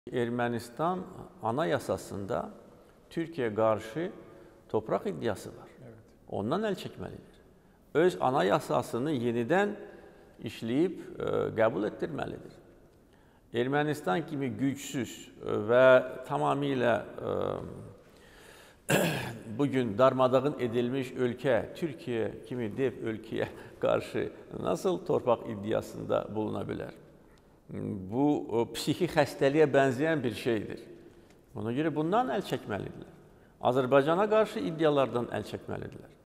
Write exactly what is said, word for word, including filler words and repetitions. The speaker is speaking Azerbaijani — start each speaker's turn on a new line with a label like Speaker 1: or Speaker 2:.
Speaker 1: Ermənistan anayasasında Türkiyə qarşı torpaq iddiası var.
Speaker 2: Evet.
Speaker 1: Ondan əl çəkməlidir. Öz anayasasını yenidən işləyib ə, qəbul etdirməlidir. Ermənistan kimi gücsüz və tamamilə ə, bugün darmadağın edilmiş ölkə, Türkiyə kimi dev ölkəyə qarşı nasıl torpaq iddiasında buluna bilər? Bu, psixi xəstəliyə bənzəyən bir şeydir. Ona görə bundan əl çəkməlidirlər. Azərbaycana qarşı iddialardan əl çəkməlidirlər.